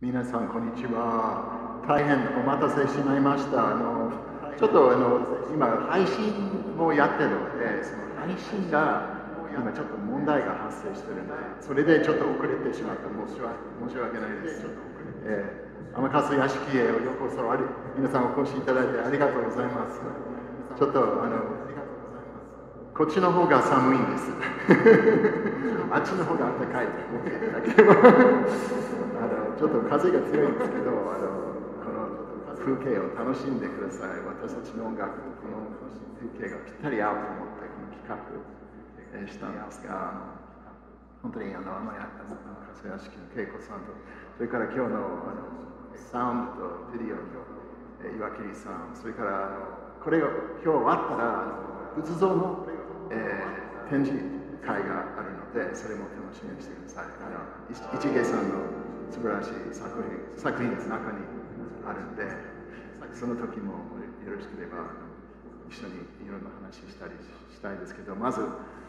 皆さん、こんにちは。大変お待たせしまいました。ちょっと今、配信もやってるので、その配信が今ちょっと問題が発生してるので、それでちょっと遅れてしまった。申し訳ないです。天笠屋敷へようこそ皆さんお越しいただいてありがとうございます。ちょっとこっちの方が寒いんです。あっちの方が暖かいと思っていただければちょっと風が強いんですけど、この風景を楽しんでください。私たちの音楽とこの風景がぴったり合うと思ってこの企画したんですが、本当に天笠屋敷の恵子さんと、それから今日のサウンドとビデオの岩切さん、それからこれを今日終わったら仏像の展示会があるので、それも楽しみにしてください。一芸さんの素晴らしい作品の中にあるので、その時もよろしければ一緒にいろんな話したいですけど、まず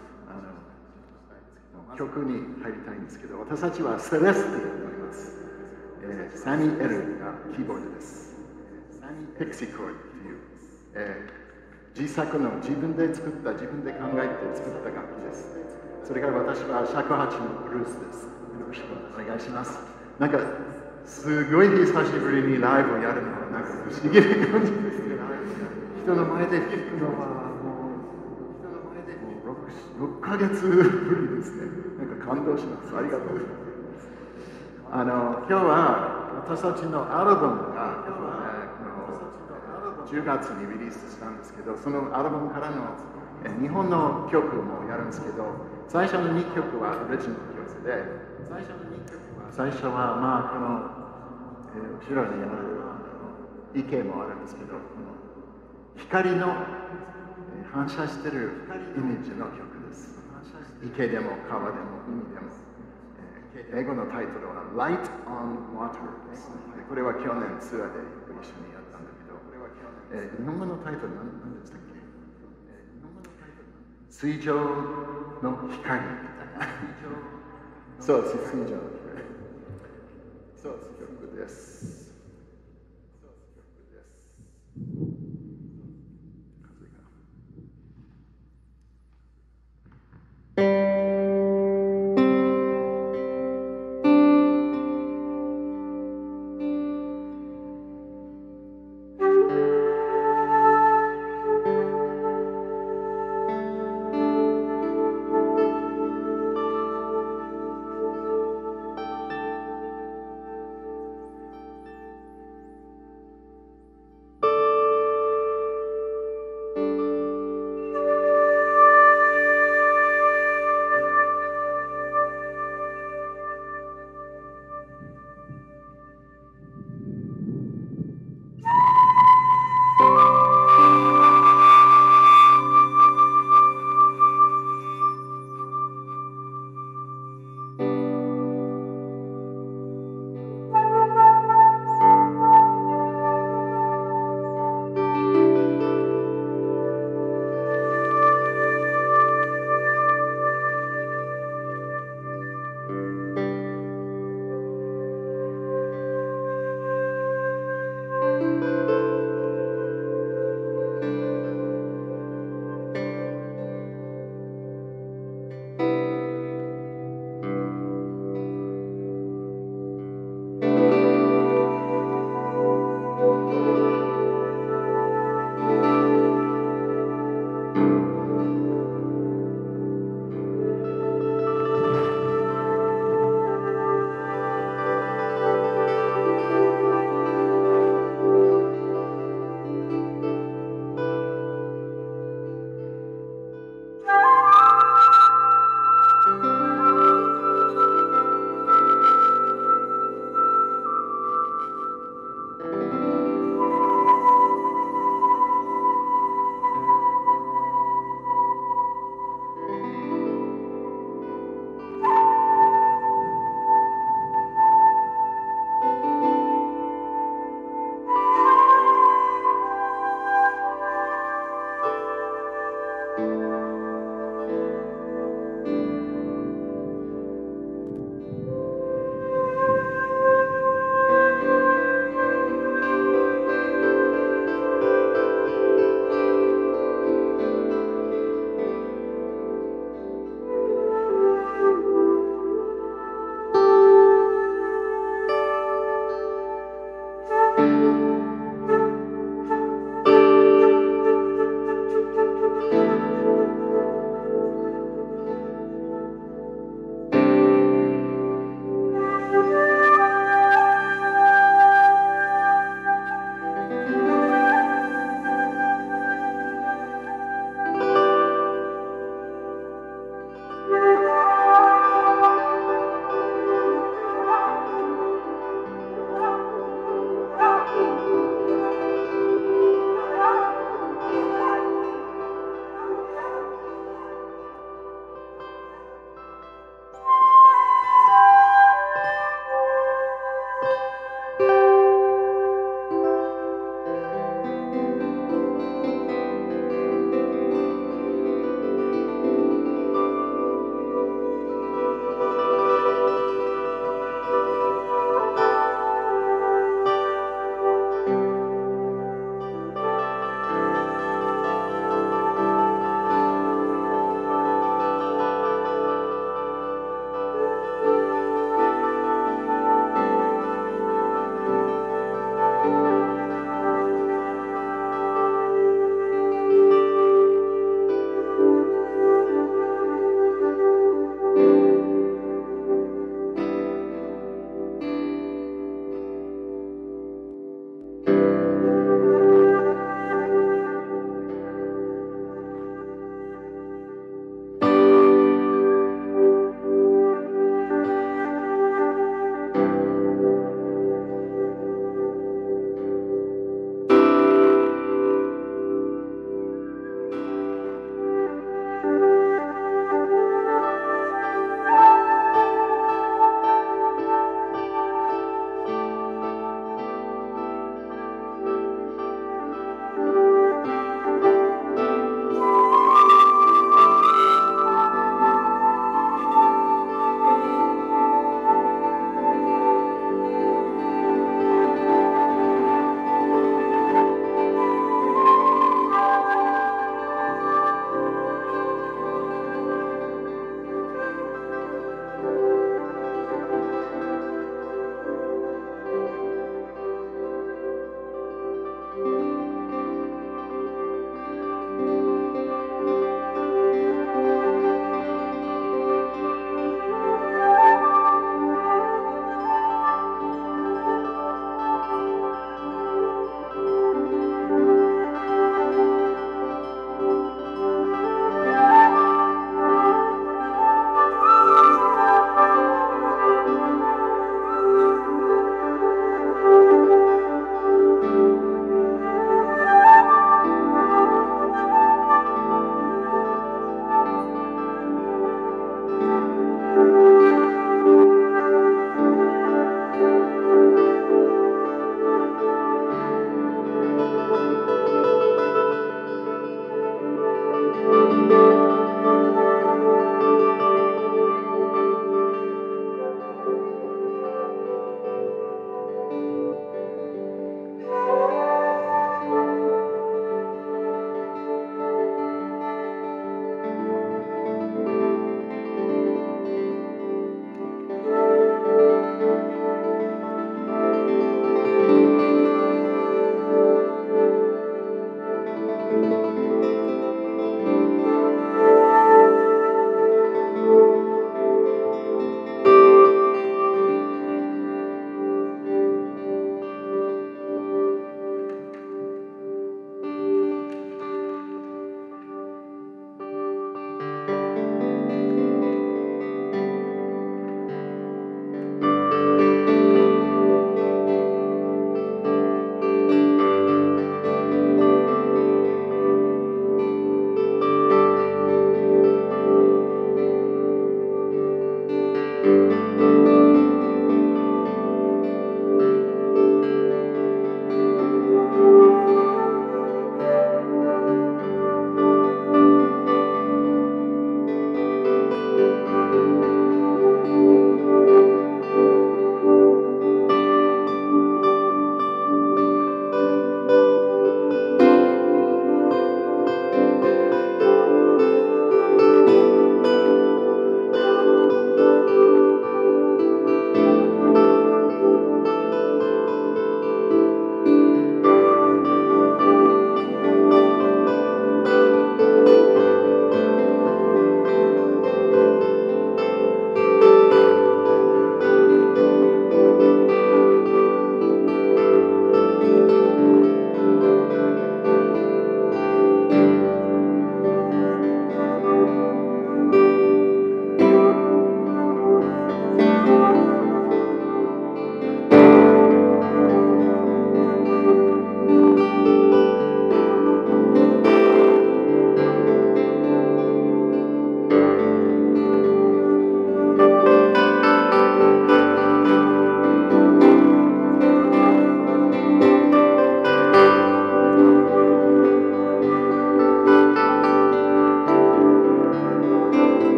曲に入りたいんですけど、私たちはセレスティと言います。サミー・エルがキーボードです。ピクシーコードという、自作の自分で作った自分で考えて作った楽器です。それから私は尺八のブルースです。よろしくお願いします。なんかすごい久しぶりにライブをやるのはなんか不思議な感じですね。人の前で弾くのはもう6ヶ月ぶりですね。なんか感動します。ありがとうございます。今日は私たちのアルバムが10月にリリースしたんですけど、そのアルバムからの日本の曲もやるんですけど、最初の2曲はオリジナル曲で、最初はまあこの、後ろにある池もあるんですけど、光の反射しているイメージの曲です。池でも川でも海でも。英語のタイトルは Light on Water です。これは去年ツアーで一緒にやったんだけど、日本語のタイトル何でしたっけ？水上の光みたいな。そうです、水上の光。そうです、曲です。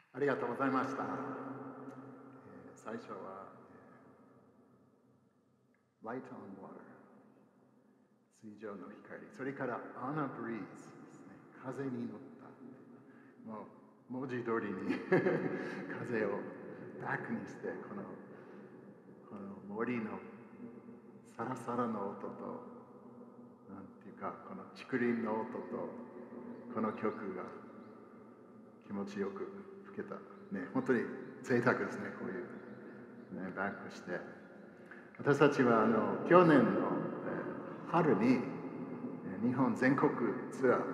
ありがとうございました。最初は、Light on Water、水上の光、それから On a Breeze ですね、風に乗った。もう文字通りに風をバックにして、この森のサラサラの音と、なんていうか、この竹林の音と、この曲が気持ちよく吹けた。ね、本当に贅沢ですね、こういう、ね、バックして。私たちは去年の、春に日本全国ツアー回って、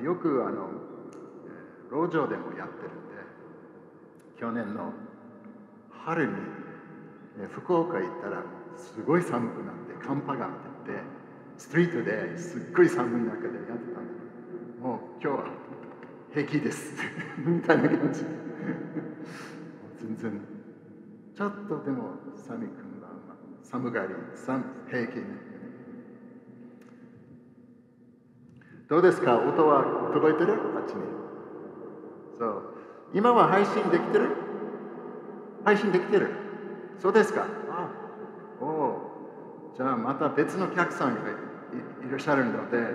よく路上でもやってるんで、去年の春に、福岡行ったらすごい寒くなって寒波が出て、ストリートですっごい寒い中でやってたんだけど、もう今日は平気ですみたいな感じ全然ちょっとでもサミ君は寒がり平気ね。どうですか、音は届いてる？あっちに。そう、今は配信できてる？配信できてる？そうですか。おお、じゃあまた別のお客さんがいらっしゃるので、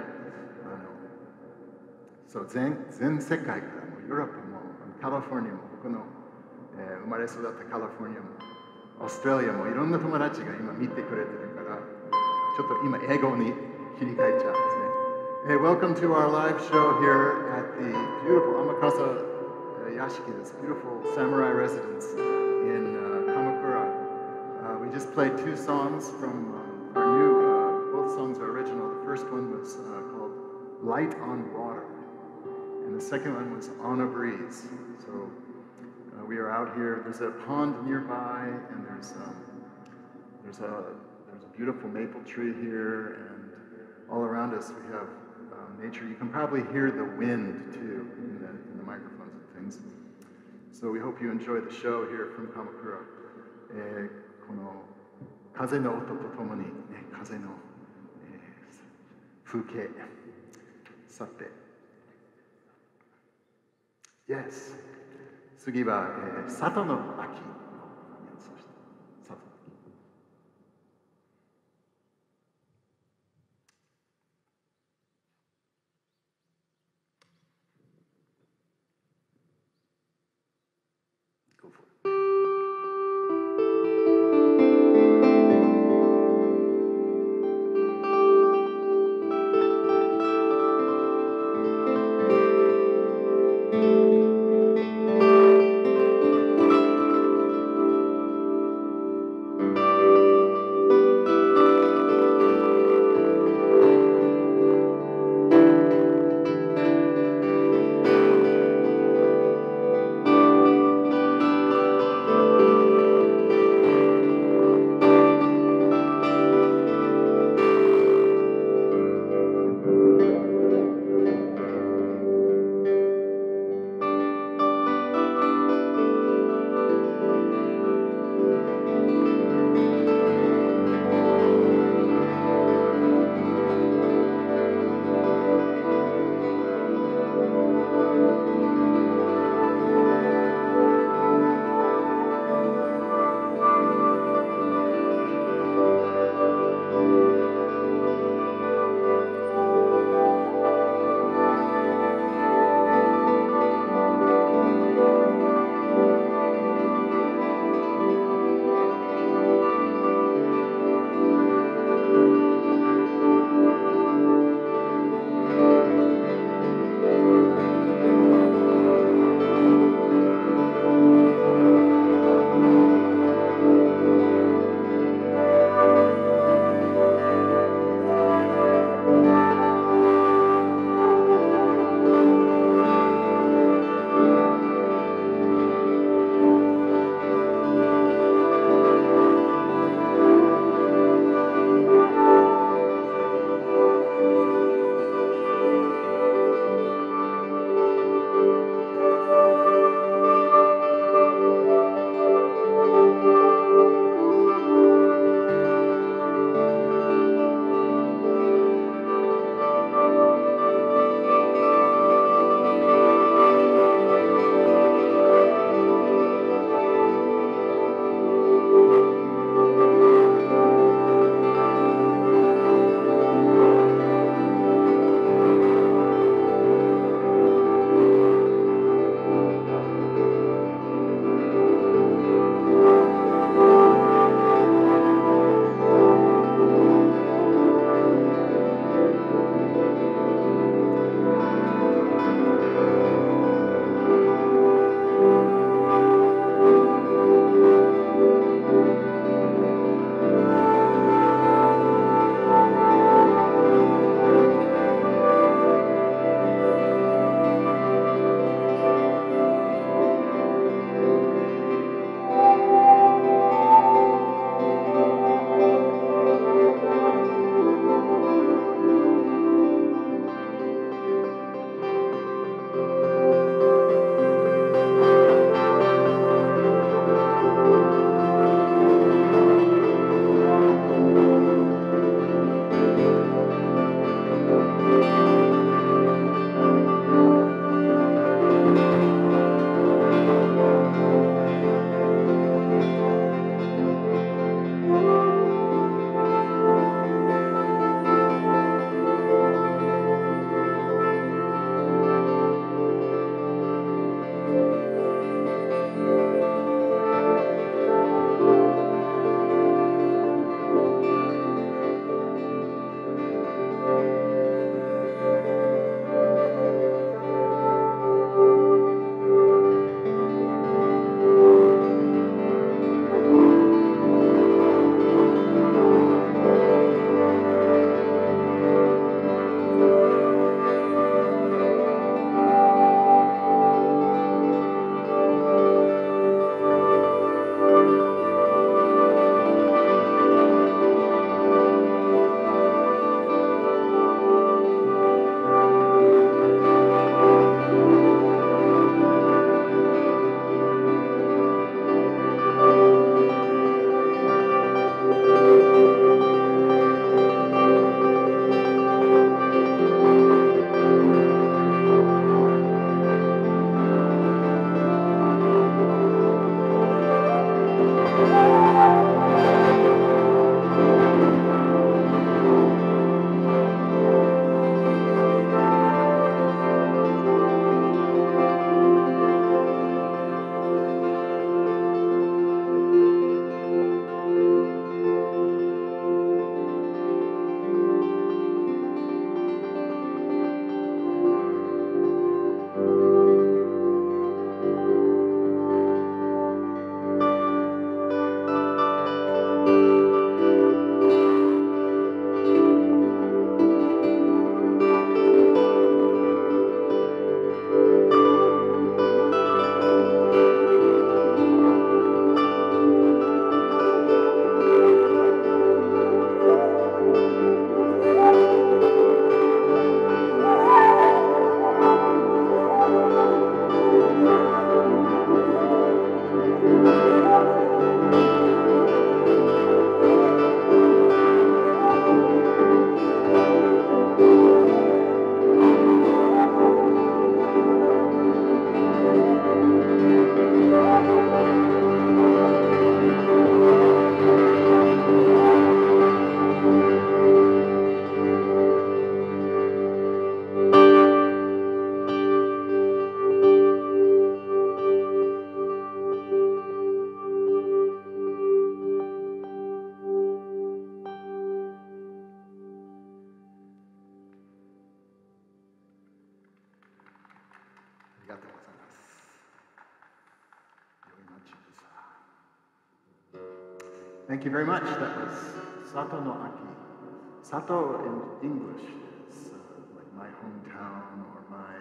そう全世界からもヨーロッパもカリフォルニアも僕の、生まれ育ったカリフォルニアもオーストラリアもいろんな友達が今見てくれてるから、ちょっと今英語に切り替えちゃうんですね。Welcome to our live show here at the beautiful Amakasa Yashiki, this beautiful samurai residence in Kamakura. We just played two songs from our new, both songs are original. The first one was called Light on Water, and the second one was On a Breeze. So we are out here. There's a pond nearby, and there's a beautiful maple tree here, and all around us we have nature. You can probably hear the wind too in the microphones and things. So we hope you enjoy the show here from Kamakura. この風の音とともに、ね、風の、風景さて Yes 次は、里の秋そして里の秋Go for it. Thank you very much. That was Sato no Aki. Sato in English is like my hometown or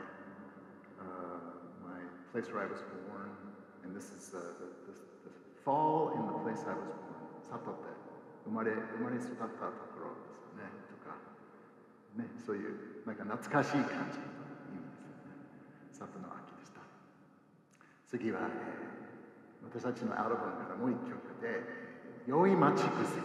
my place where I was born. And this is the fall in the place I was born. Sato って生まれ育ったところですよね。とかね、そういうなんか懐かしい感じの意味ですよね。サトの秋でした。次は、私たちのアルバムからもう一曲で「酔い待ち癖」。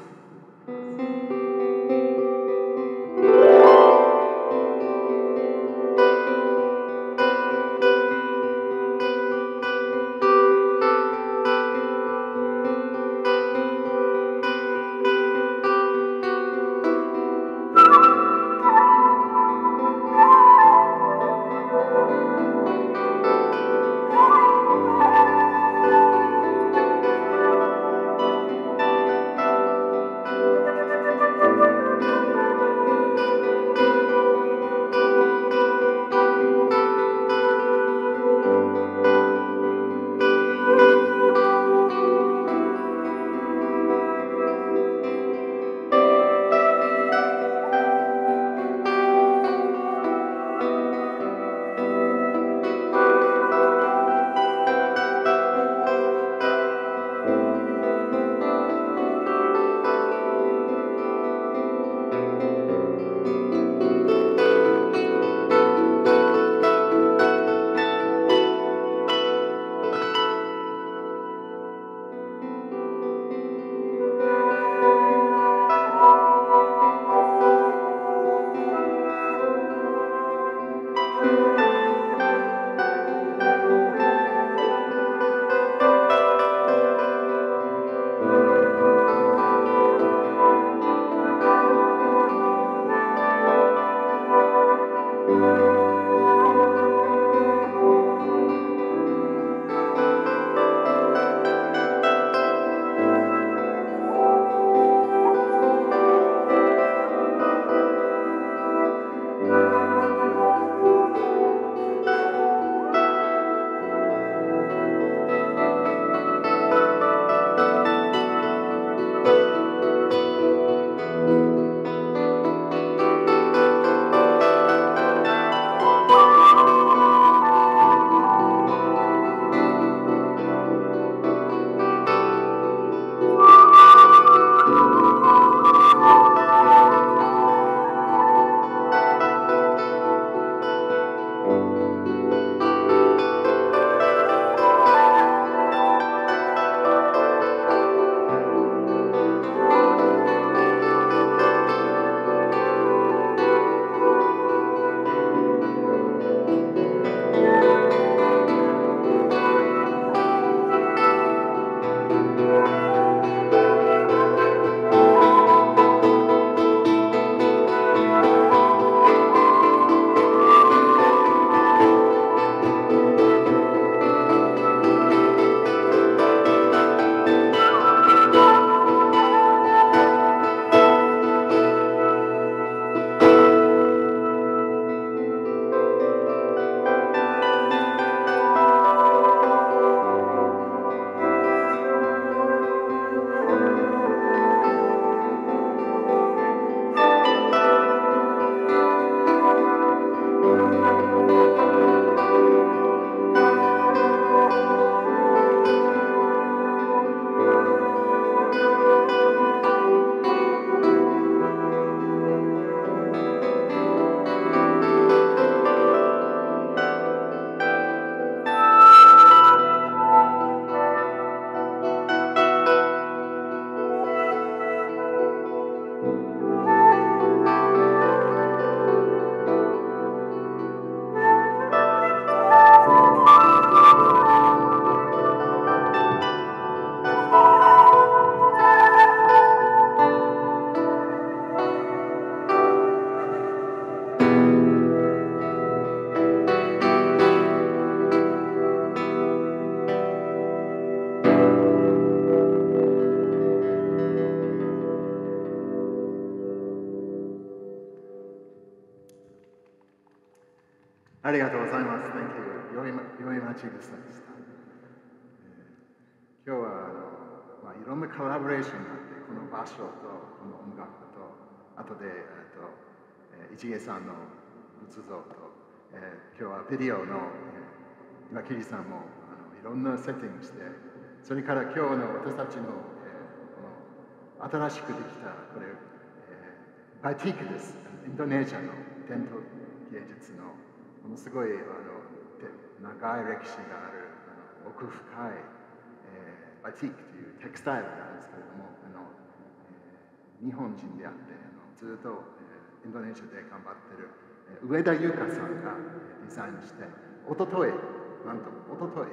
ありがとうございます。Thank you. よいまちぐさでした。今日はいろんなコラボレーションがあって場所とこの音楽と、あとで一芸さんの仏像と、今日はビデオの、今キリさんもいろんなセッティングして、それから今日の私たちの、この新しくできたこれ、バティックです。インドネシアの伝統芸術のものすごい長い歴史がある奥深い、バティックというテクスタイルなんですけれども、日本人であってずっと、インドネシアで頑張ってる、上田優香さんがデザインして、おととい、なんとおととい、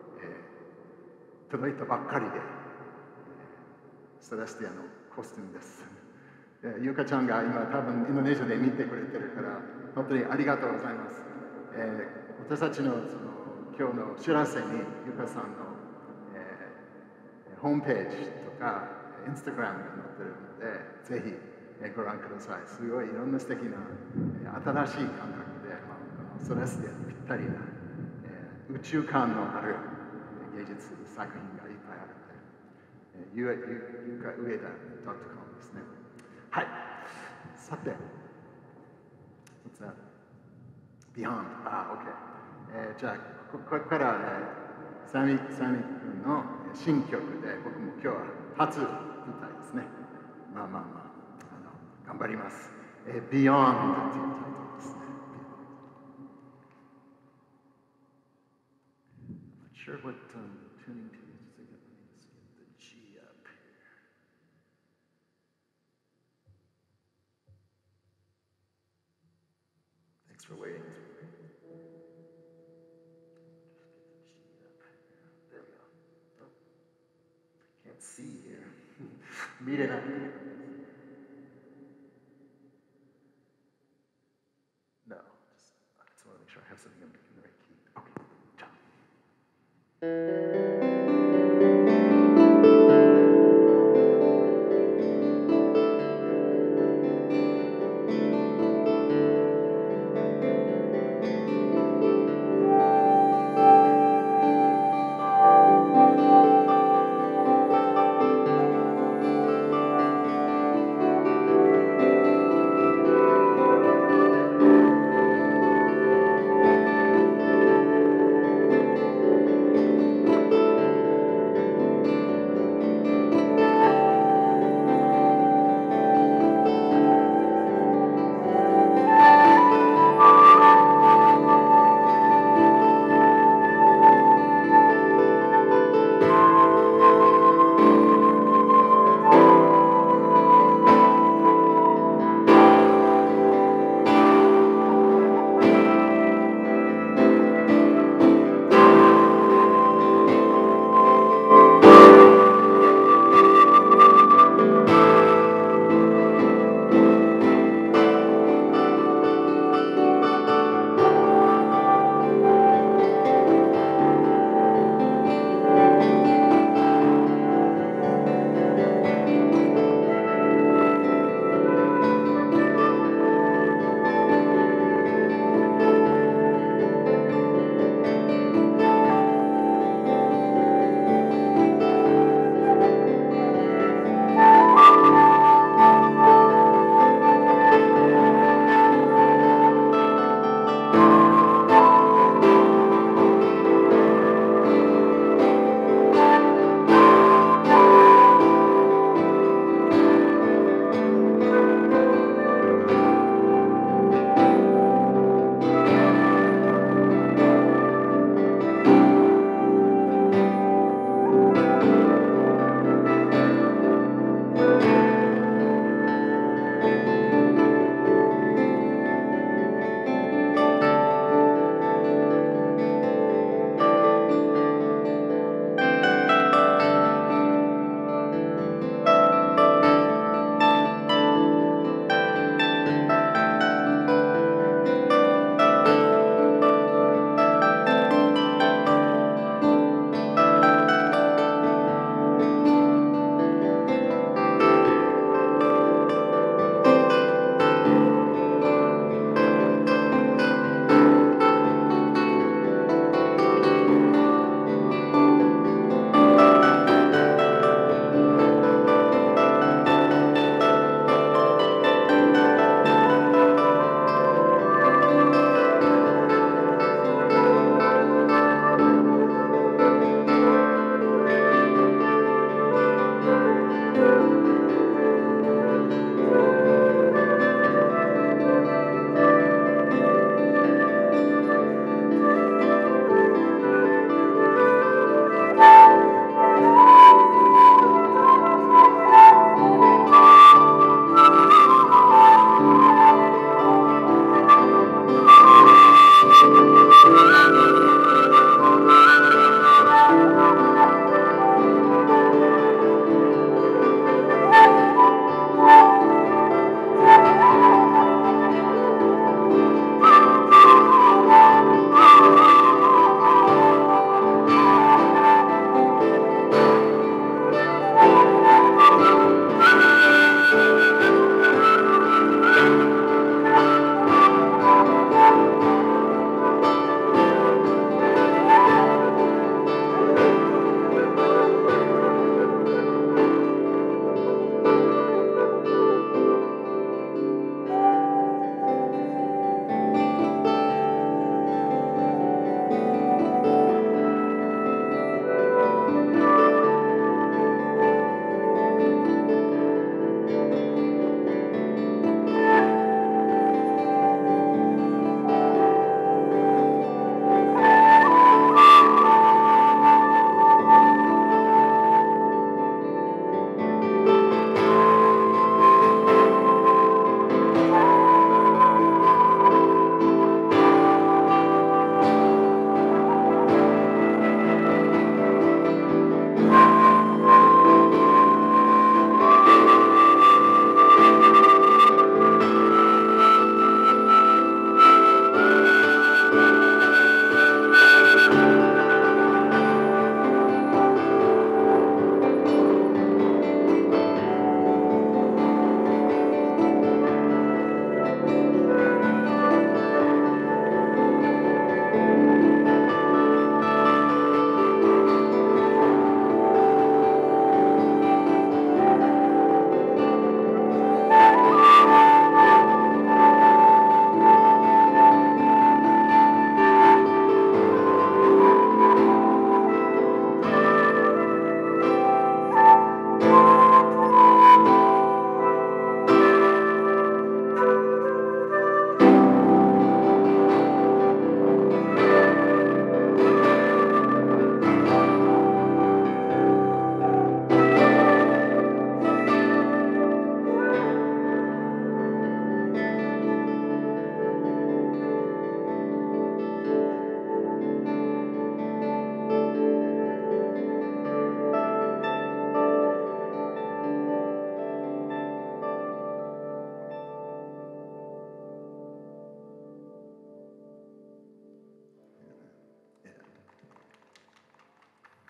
届いたばっかりで、セレスティアのコスチュームです。優香ちゃんが今多分インドネシアで見てくれてるから、本当にありがとうございます。私たちの今日の知らせに、優香さんの、ホームページとか、インスタグラムが載ってるので、ぜひ、ご覧ください。すごいいろんな素敵な、新しい感覚で、セレスティアにぴったりな、宇宙観のある芸術作品がいっぱいあるので、ゆかうえだ .com ですね。はい。さて、What's that? Beyond. OK。じゃあ、ここから、サミ君の新曲で、僕も今日は初舞台ですね。まあ、頑張ります。Beyond というタイトルですね。I'm not sure what tuning to use. Let me just get the G up here. Thanks for waiting. Just get the G up. There we go. Oh, can't see here. 見れない。No, I just want to make sure I have something in the right key. Okay, ciao.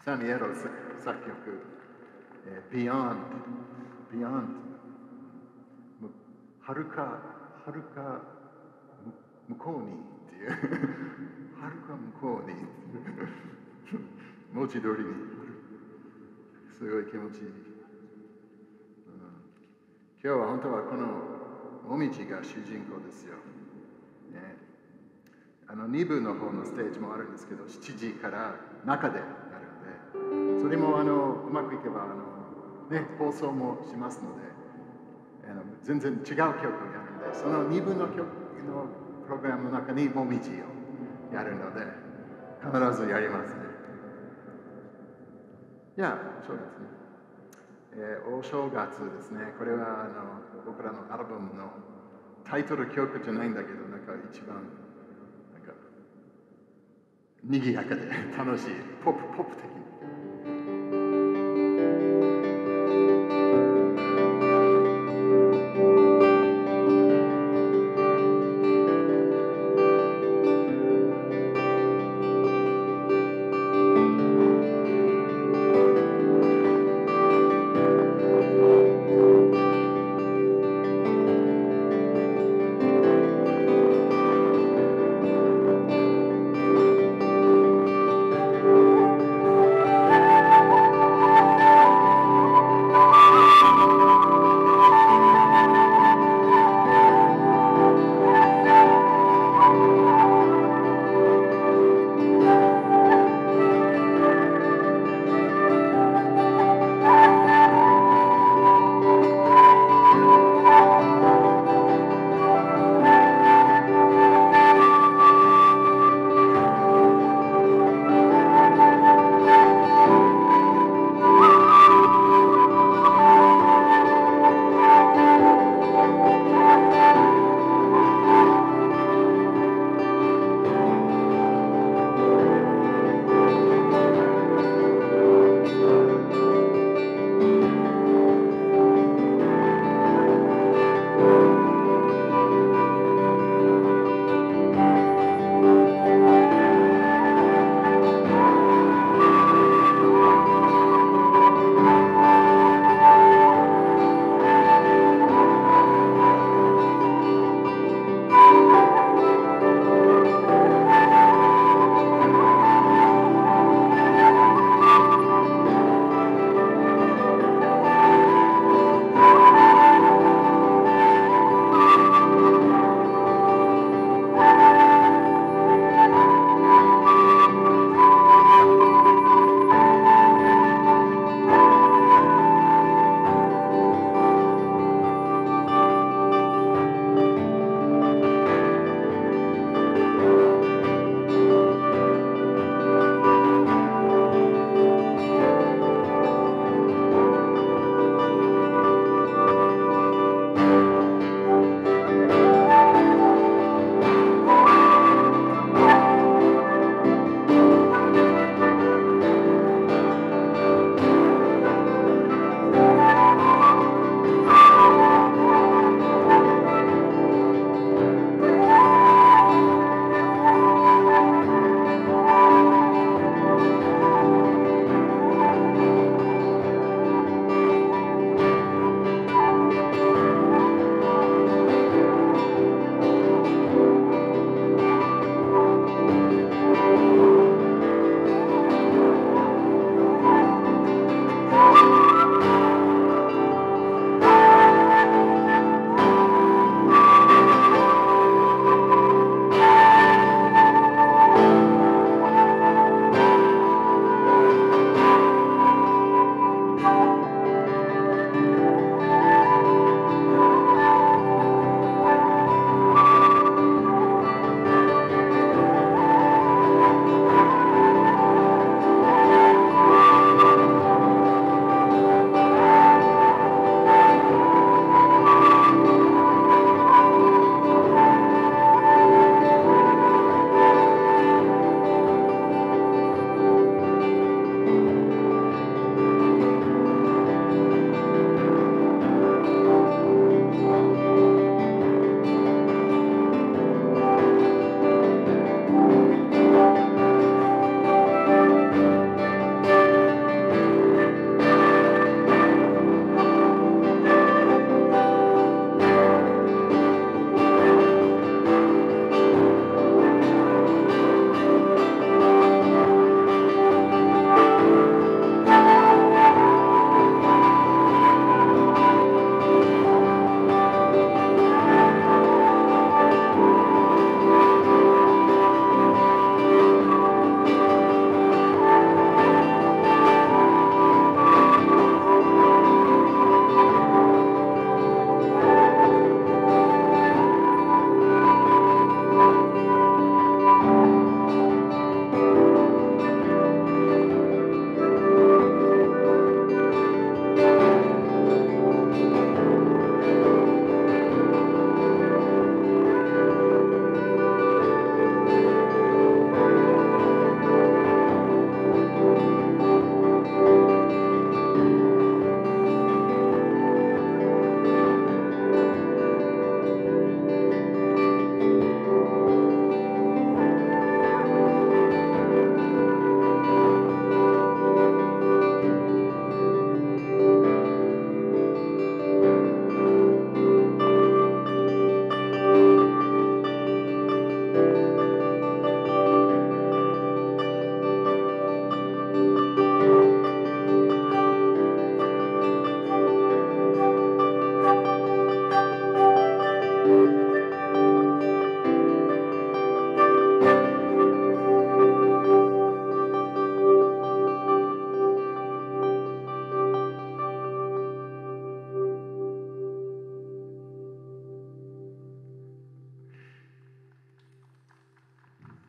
サミエル作曲、Beyond、はるか向こうにっていう、はるか向こうに、文字通りに、すごい気持ちいい。今日は本当はこのもみじが主人公ですよ。2部の方のステージもあるんですけど、7時から中でやるので、それもうまくいけば放送もしますので、全然違う曲をやるので、その2部の曲のプログラムの中にもみじをやるので、必ずやりますね。いや、そうですね。お正月ですね。これは僕らのアルバムのタイトル曲じゃないんだけど、なんか一番賑やかで楽しい、ポップ的に。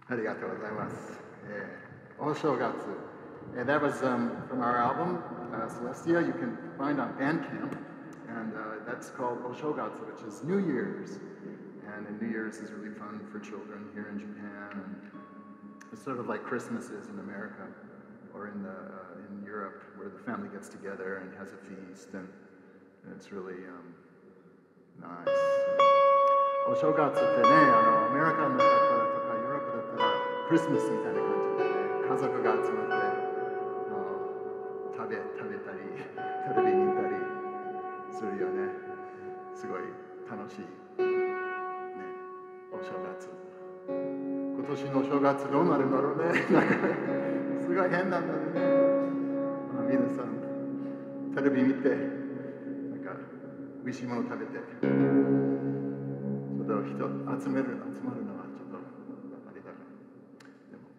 ありがとうございます。お正月。That was from our album, Celestia. You can find on Bandcamp. And that's called Oshogatsu, which is New Year's. And New Year's is really fun for children here in Japan. And it's sort of like Christmas is in America or in Europe, where the family gets together and has a feast. And it's really nice. お正月ってね、アメリカの方とかヨーロッパだったらクリスマスみたいな感じでね、家族が集まって食べたり、テレビ見たりするよね。すごい楽しい、ね、お正月。今年のお正月どうなるんだろうね。なんかすごい変なんだよね。皆さんテレビ見て、なんか美味しいもの食べて。人集まるのはちょっとあれだから。でも、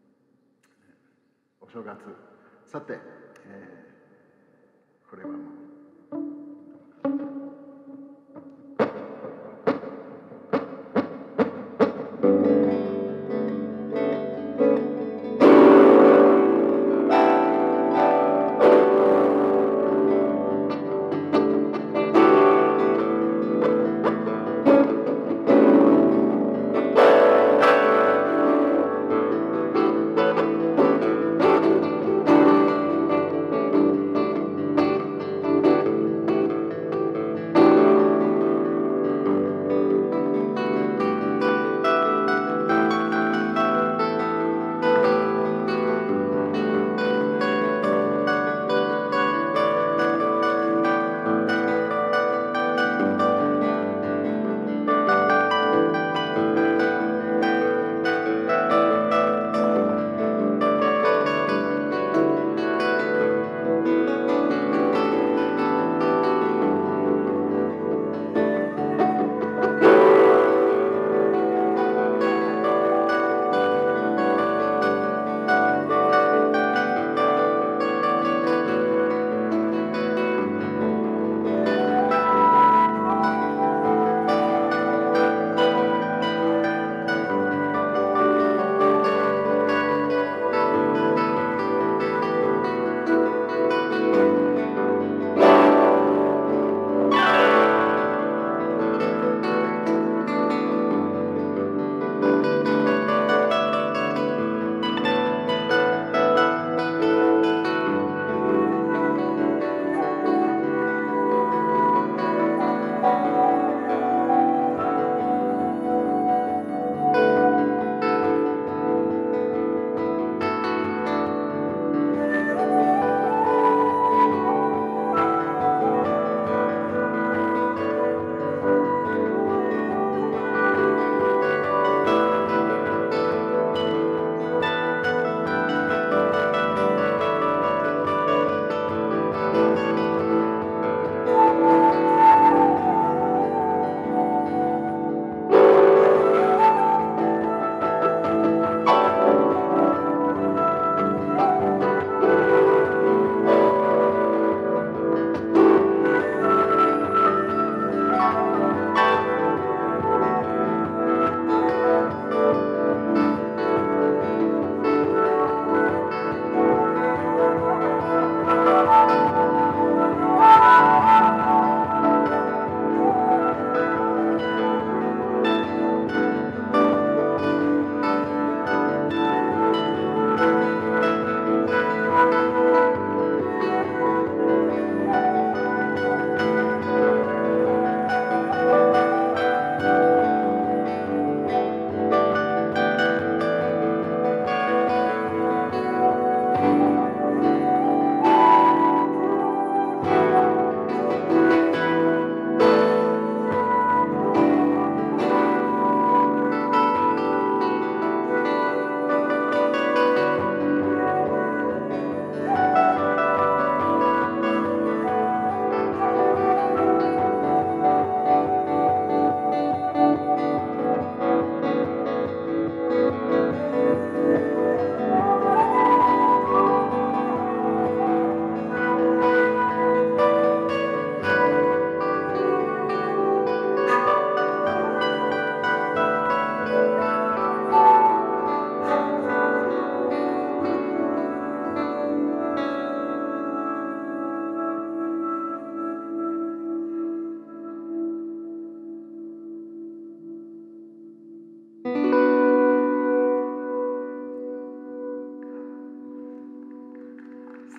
お正月。さて、これはもう。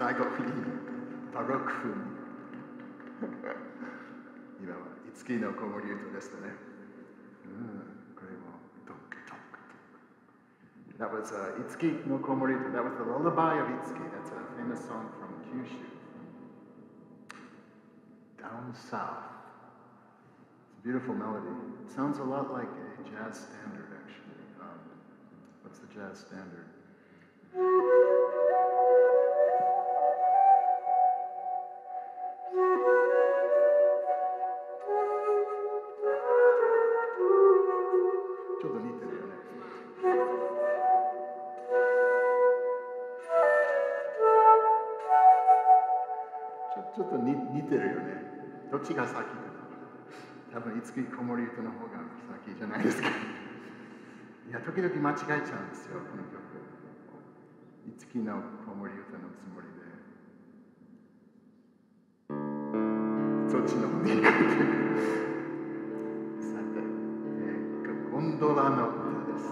最後にバロック風に今は五木の子守歌でしたね。これもドンクドンクドンク。That was Itsuki no Komorito. That was the lullaby of Itsuki. That's a famous song from Kyushu. Down south. It's a beautiful melody. It sounds a lot like a jazz standard, actually. What's the jazz standard?ちょっと似てるよね。どっちが先かな。多分、五木子守歌の方が先じゃないですか。いや、時々間違えちゃうんですよ、この曲。五木の子守歌のつもりで。そっちの方に行く。さて、ゴンドラの歌です。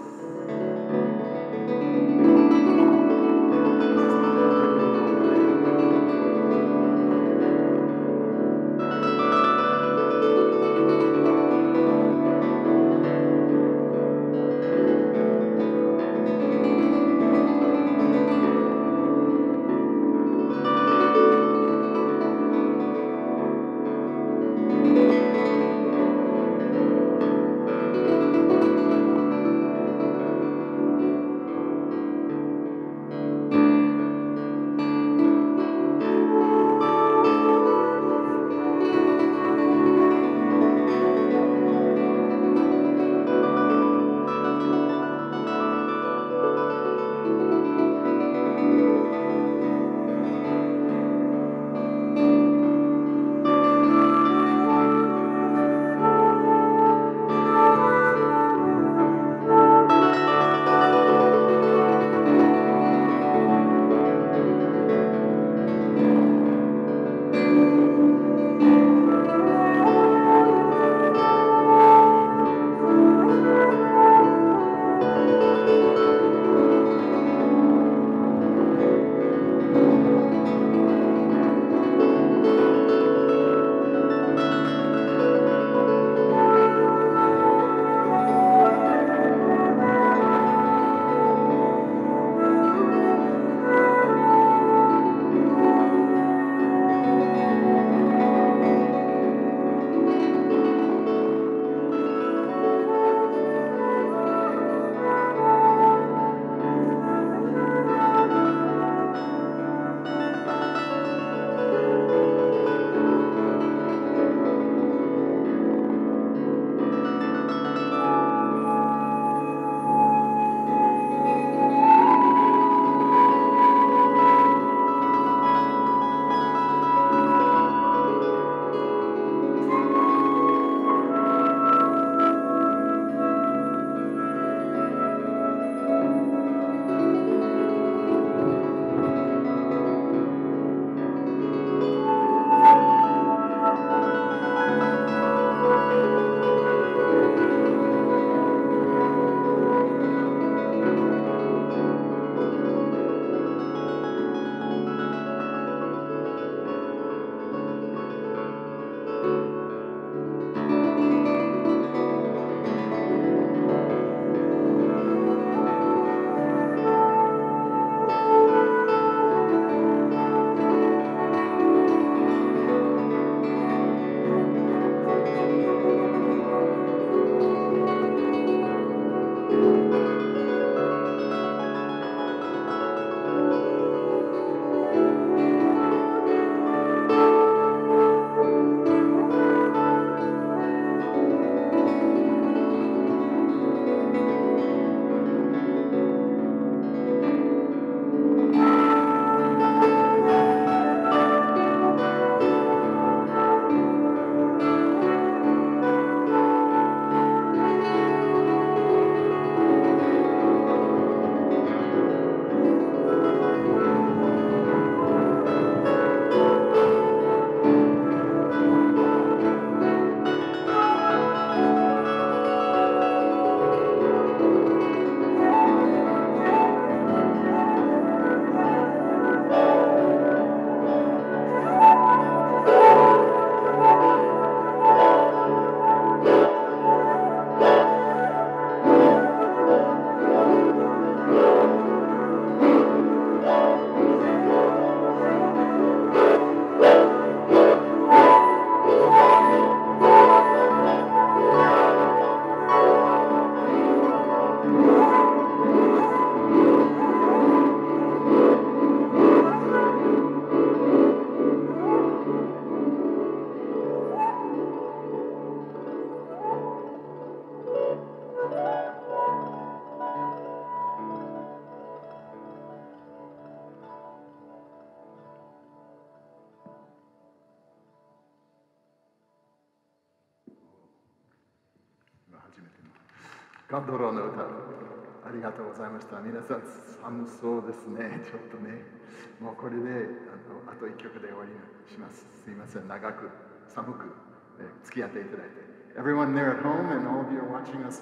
感動の歌、ありがとうございました。皆さん、寒そうですね。ちょっとね、もうこれであと1曲で終わりにします。すいません、長く、寒く、付き合っていただいて。Everyone there at home and all of you are watching us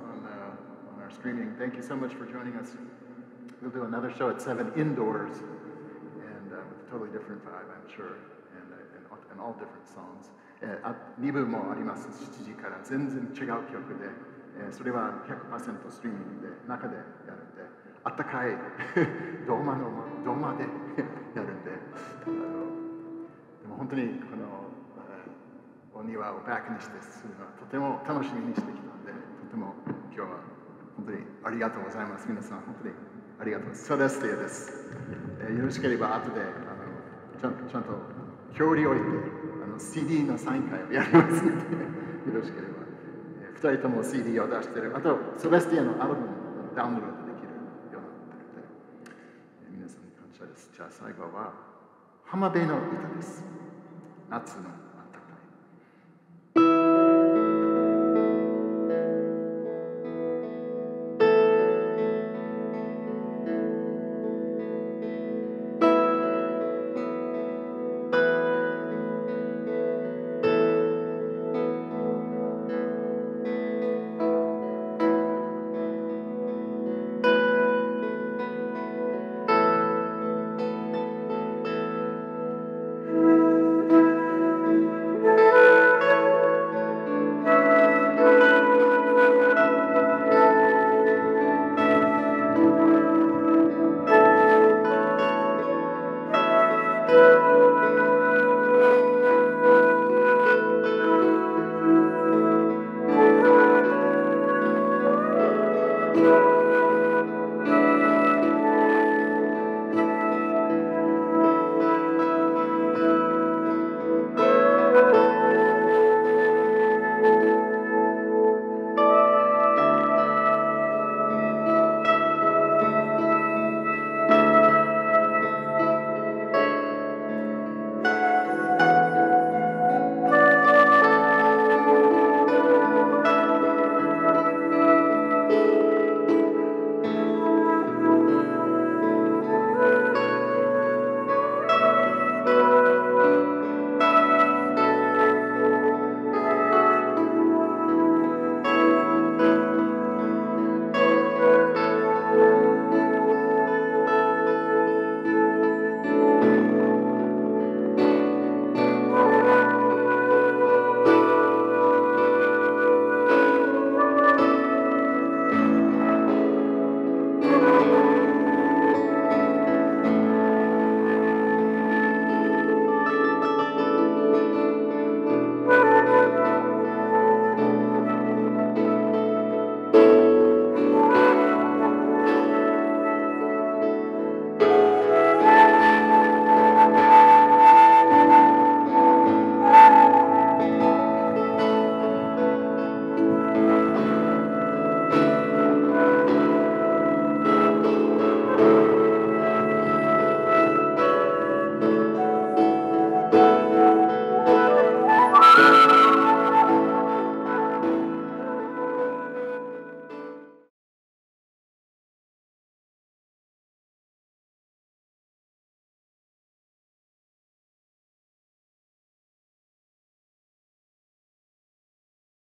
on our streaming, thank you so much for joining us. We'll do another show at 7 indoors and with a totally different vibe, I'm sure, and all different songs. 2部もあります。7時から全然違う曲で、それは 100% ストリーミングで中でやるんで、あったかい土間でやるんで、でも本当にこのお庭をバックにしてするのはとても楽しみにしてきたので、とても今日は本当にありがとうございます。皆さん本当にありがとうございます。ソレスティアです。よろしければ後でちゃんと表裏を置いてCD のサイン会をやりますので、よろしければ。2人とも CD を出してる。あと、ソレスティアのアルバムをダウンロードできるようになってるので、皆さんに感謝です。じゃあ最後は、浜辺の歌です。夏の歌。